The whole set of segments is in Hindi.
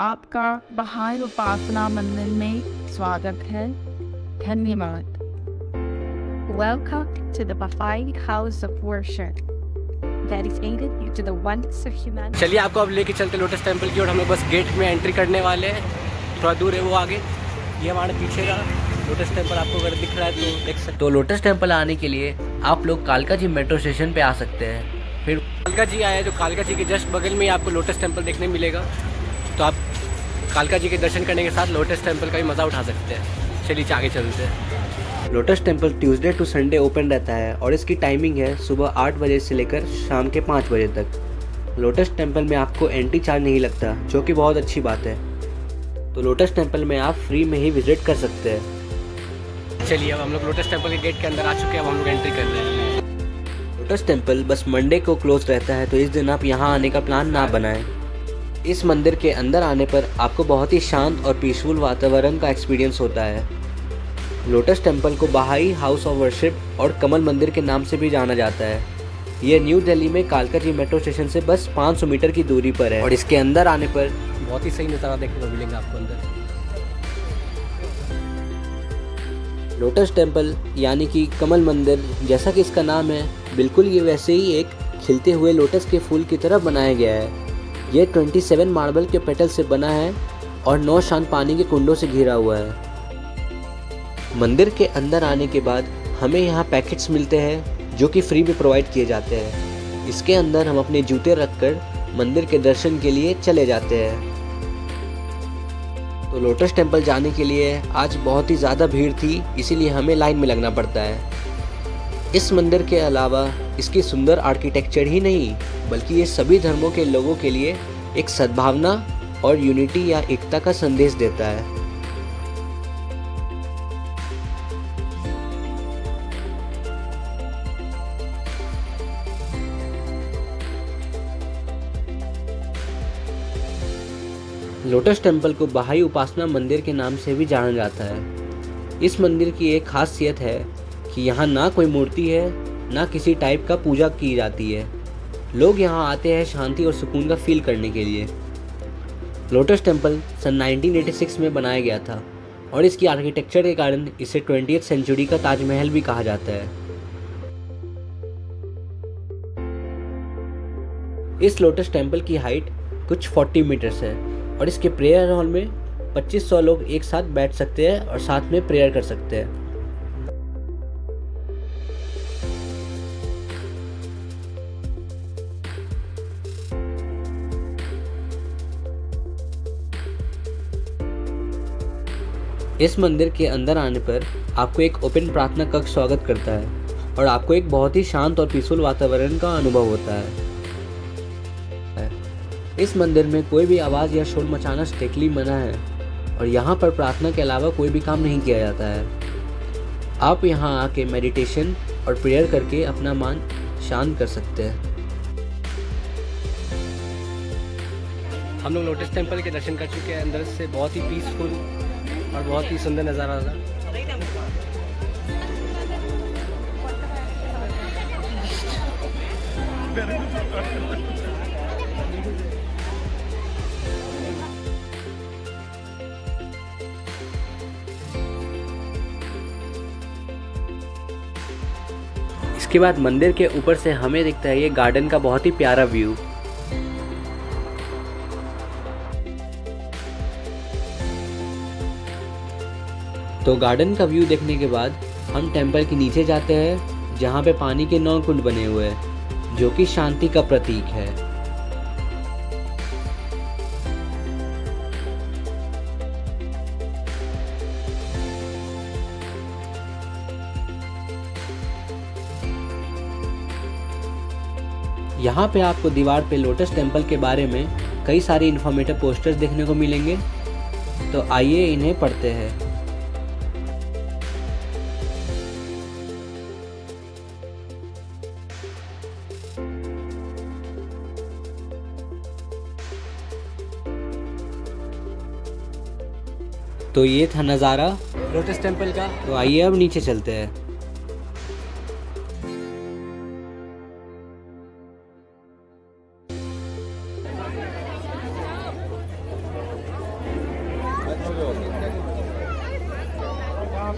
आपका बहाई उपासना मंदिर में स्वागत है। धन्यवाद। Welcome to the Baha'i House of Worship, dedicated to the oneness of humanity. चलिए आपको अब लेके चलते लोटस टेम्पल की ओर। हम लोग बस गेट में एंट्री करने वाले हैं, थोड़ा दूर है वो आगे। ये हमारे पीछे का लोटस टेम्पल आपको अगर दिख रहा है तो देख सकते। तो लोटस टेम्पल आने के लिए आप लोग कालका जी मेट्रो स्टेशन पे आ सकते हैं। फिर कालका जी आया है, जो कालका जी के जस्ट बगल में ही आपको लोटस टेम्पल देखने मिलेगा। तो आप कालका जी के दर्शन करने के साथ लोटस टेम्पल का भी मज़ा उठा सकते हैं। चलिए आगे चलते हैं। Lotus Temple Tuesday to Sunday open रहता है और इसकी टाइमिंग है सुबह 8 बजे से लेकर शाम के 5 बजे तक। लोटस टेम्पल में आपको एंट्री चार्ज नहीं लगता, जो कि बहुत अच्छी बात है। तो लोटस टेम्पल में आप फ्री में ही विजिट कर सकते हैं। चलिए अब हम लोग लोटस टेम्पल के गेट के अंदर आ चुके हैं। अब हम लोग एंट्री कर रहे हैं। लोटस टेम्पल बस मंडे को क्लोज रहता है, तो इस दिन आप यहाँ आने का प्लान ना बनाएं। इस मंदिर के अंदर आने पर आपको बहुत ही शांत और पीसफुल वातावरण का एक्सपीरियंस होता है। लोटस टेम्पल को बहाई हाउस ऑफ वर्शिप और कमल मंदिर के नाम से भी जाना जाता है। यह न्यू दिल्ली में कालका जी मेट्रो स्टेशन से बस 500 मीटर की दूरी पर है और इसके अंदर आने पर बहुत ही सही नज़ारा देखने को मिलेगा आपको अंदर। लोटस टेम्पल यानी कि कमल मंदिर, जैसा कि इसका नाम है, बिल्कुल ये वैसे ही एक खिलते हुए लोटस के फूल की तरह बनाया गया है। ये 27 मार्बल के पेटल से बना है और 9 शांत पानी के कुंडों से घिरा हुआ है। मंदिर के अंदर आने के बाद हमें यहाँ पैकेट्स मिलते हैं जो कि फ्री में प्रोवाइड किए जाते हैं। इसके अंदर हम अपने जूते रखकर मंदिर के दर्शन के लिए चले जाते हैं। तो लोटस टेम्पल जाने के लिए आज बहुत ही ज़्यादा भीड़ थी, इसीलिए हमें लाइन में लगना पड़ता है। इस मंदिर के अलावा इसकी सुंदर आर्किटेक्चर ही नहीं, बल्कि ये सभी धर्मों के लोगों के लिए एक सद्भावना और यूनिटी या एकता का संदेश देता है। लोटस टेम्पल को बहाई उपासना मंदिर के नाम से भी जाना जाता है। इस मंदिर की एक खासियत है कि यहाँ ना कोई मूर्ति है, ना किसी टाइप का पूजा की जाती है। लोग यहाँ आते हैं शांति और सुकून का फील करने के लिए। लोटस टेम्पल सन 1986 में बनाया गया था और इसकी आर्किटेक्चर के कारण इसे 20वीं सेंचुरी का ताजमहल भी कहा जाता है। इस लोटस टेम्पल की हाइट कुछ 40 मीटर्स है और इसके प्रेयर हॉल में 2500 लोग एक साथ बैठ सकते हैं और साथ में प्रेयर कर सकते हैं। इस मंदिर के अंदर आने पर आपको एक ओपन प्रार्थना कक्ष स्वागत करता है और आपको एक बहुत ही शांत और पीसफुल वातावरण का अनुभव होता है। इस मंदिर में कोई भी आवाज़ या शोर मचाना स्ट्रिक्टली मना है और यहाँ पर प्रार्थना के अलावा कोई भी काम नहीं किया जाता है। आप यहाँ आके मेडिटेशन और प्रेयर करके अपना मन शांत कर सकते हैं। हम लोग लोटस टेम्पल के दर्शन कर चुके हैं। अंदर से बहुत ही पीसफुल और बहुत ही सुंदर नज़ारा था। इसके बाद मंदिर के ऊपर से हमें दिखता है ये गार्डन का बहुत ही प्यारा व्यू। तो गार्डन का व्यू देखने के बाद हम टेम्पल के नीचे जाते हैं, जहाँ पे पानी के 9 कुंड बने हुए हैं, जो कि शांति का प्रतीक है। यहाँ पे आपको दीवार पे लोटस टेम्पल के बारे में कई सारे इन्फॉर्मेटिव पोस्टर्स देखने को मिलेंगे। तो आइए इन्हें पढ़ते हैं। तो ये था नज़ारा लोटस टेम्पल का। तो आइए अब नीचे चलते हैं।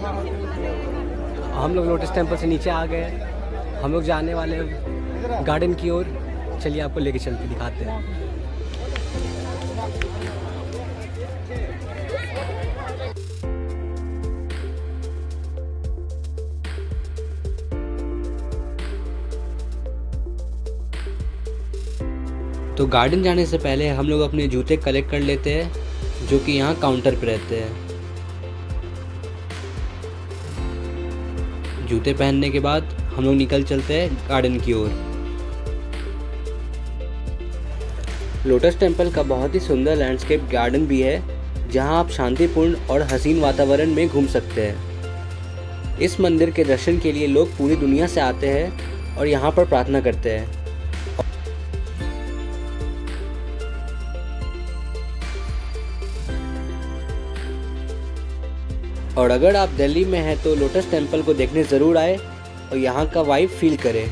हम लोग लोटस टेम्पल से नीचे आ गए, हम लोग जाने वाले गार्डन की ओर। चलिए आपको लेके चलते दिखाते हैं। तो गार्डन जाने से पहले हम लोग अपने जूते कलेक्ट कर लेते हैं, जो कि यहाँ काउंटर पे रहते हैं। जूते पहनने के बाद हम लोग निकल चलते हैं गार्डन की ओर। लोटस टेम्पल का बहुत ही सुंदर लैंडस्केप गार्डन भी है, जहाँ आप शांतिपूर्ण और हसीन वातावरण में घूम सकते हैं। इस मंदिर के दर्शन के लिए लोग पूरी दुनिया से आते हैं और यहाँ पर प्रार्थना करते हैं। और अगर आप दिल्ली में हैं तो लोटस टेम्पल को देखने ज़रूर आए और यहाँ का वाइब फील करें।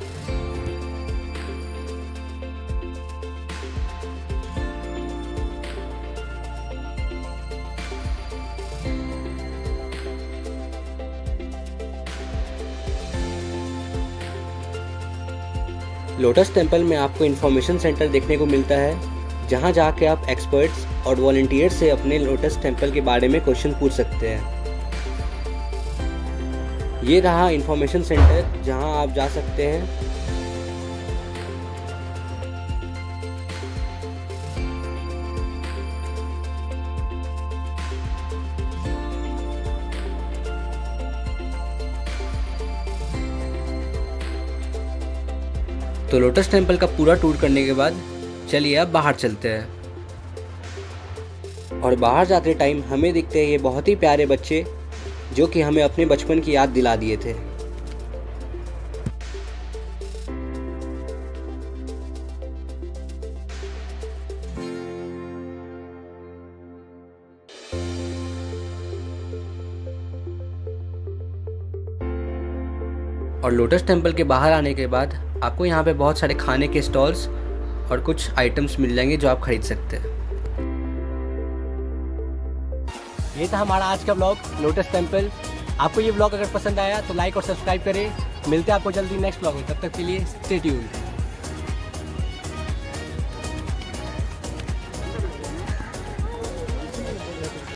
लोटस टेम्पल में आपको इन्फॉर्मेशन सेंटर देखने को मिलता है, जहाँ जाके आप एक्सपर्ट्स और वॉलंटियर से अपने लोटस टेम्पल के बारे में क्वेश्चन पूछ सकते हैं। ये रहा इन्फॉर्मेशन सेंटर, जहाँ आप जा सकते हैं। तो लोटस टेम्पल का पूरा टूर करने के बाद चलिए अब बाहर चलते हैं। और बाहर जाते टाइम हमें दिखते हैं ये बहुत ही प्यारे बच्चे, जो कि हमें अपने बचपन की याद दिला दिए थे। और लोटस टेम्पल के बाहर आने के बाद आपको यहाँ पे बहुत सारे खाने के स्टॉल्स और कुछ आइटम्स मिल जाएंगे जो आप खरीद सकते हैं। ये था हमारा आज का ब्लॉग लोटस टेम्पल। आपको ये ब्लॉग अगर पसंद आया तो लाइक और सब्सक्राइब करें। मिलते हैं आपको जल्दी नेक्स्ट ब्लॉग में, तब तक के लिए स्टे ट्यून्ड।